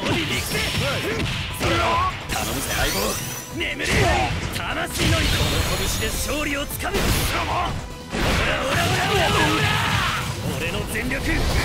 に力せ。それを頼むぜ相棒。眠れ。魂のこの拳で勝利をつかむ。オラオラオラオラオラ。俺の全力。